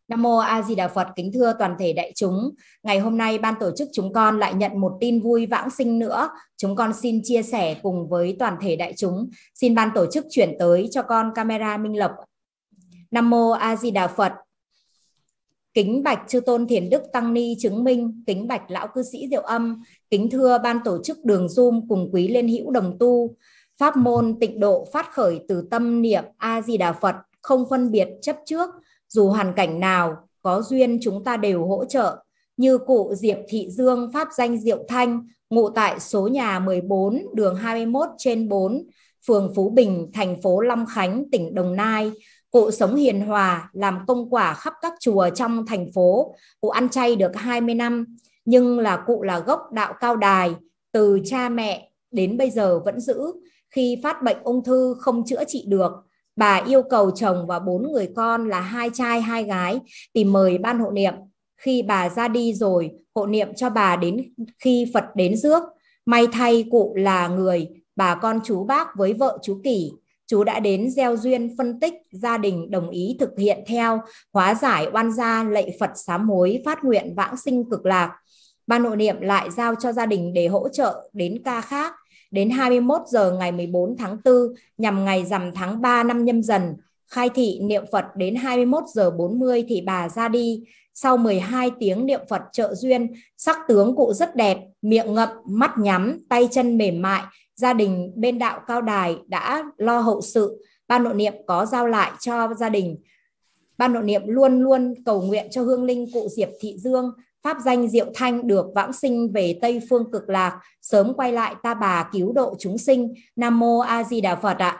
Nam mô A Di Đà Phật. Kính thưa toàn thể đại chúng, ngày hôm nay ban tổ chức chúng con lại nhận một tin vui vãng sinh nữa. Chúng con xin chia sẻ cùng với toàn thể đại chúng. Xin ban tổ chức chuyển tới cho con camera Minh Lộc. Nam mô A Di Đà Phật. Kính bạch chư tôn Thiền Đức Tăng Ni chứng minh, kính bạch lão cư sĩ Diệu Âm, kính thưa ban tổ chức đường Zoom cùng quý liên hữu đồng tu. Pháp môn tịnh độ phát khởi từ tâm niệm A Di Đà Phật, không phân biệt chấp trước. Dù hoàn cảnh nào, có duyên chúng ta đều hỗ trợ. Như cụ Diệp Thị Dương, pháp danh Diệu Thanh, ngụ tại số nhà 14, đường 21/4, phường Phú Bình, thành phố Long Khánh, tỉnh Đồng Nai. Cụ sống hiền hòa, làm công quả khắp các chùa trong thành phố. Cụ ăn chay được 20 năm, nhưng cụ là gốc đạo Cao Đài, từ cha mẹ đến bây giờ vẫn giữ. Khi phát bệnh ung thư không chữa trị được, bà yêu cầu chồng và 4 người con là 2 trai 2 gái tìm mời ban hộ niệm. Khi bà ra đi rồi, hộ niệm cho bà đến khi Phật đến rước. May thay cụ là người bà con chú bác với vợ chú Kỷ. Chú đã đến gieo duyên phân tích, gia đình đồng ý thực hiện theo, hóa giải oan gia, lạy Phật sám hối, phát nguyện vãng sinh cực lạc. Ban hộ niệm lại giao cho gia đình để hỗ trợ đến ca khác. Đến 21 giờ ngày 14 tháng 4 nhằm ngày rằm tháng 3 năm Nhâm Dần, khai thị niệm Phật đến 21 giờ 40 thì bà ra đi. Sau 12 tiếng niệm Phật trợ duyên, sắc tướng cụ rất đẹp, miệng ngậm, mắt nhắm, tay chân mềm mại. Gia đình bên đạo Cao Đài đã lo hậu sự. Ban hộ niệm có giao lại cho gia đình. Ban hộ niệm luôn luôn cầu nguyện cho hương linh cụ Diệp Thị Dương, pháp danh Diệu Thanh được vãng sinh về Tây Phương Cực Lạc, sớm quay lại Ta Bà cứu độ chúng sinh. Nam mô A Di Đà Phật ạ.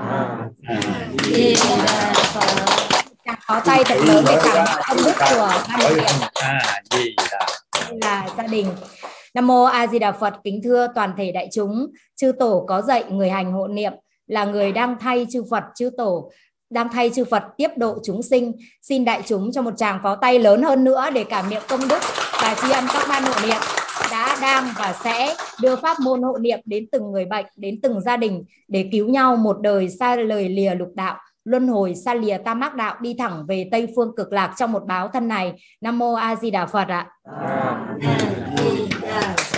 Có tay thật lớn để cảm ơn công đức của ban hộ niệm là gia đình. Nam mô A Di Đà Phật. Kính thưa toàn thể đại chúng, chư tổ có dạy người hành hộ niệm là người đang thay chư Phật, chư tổ đang thay chư Phật tiếp độ chúng sinh. Xin đại chúng cho một tràng pháo tay lớn hơn nữa để cảm niệm công đức và tri ân các ban hộ niệm đã, đang và sẽ đưa pháp môn hộ niệm đến từng người bệnh, đến từng gia đình để cứu nhau một đời xa lời lìa lục đạo, luân hồi xa lìa tam ác đạo, đi thẳng về Tây Phương Cực Lạc trong một báo thân này. Nam mô A Di Đà Phật ạ.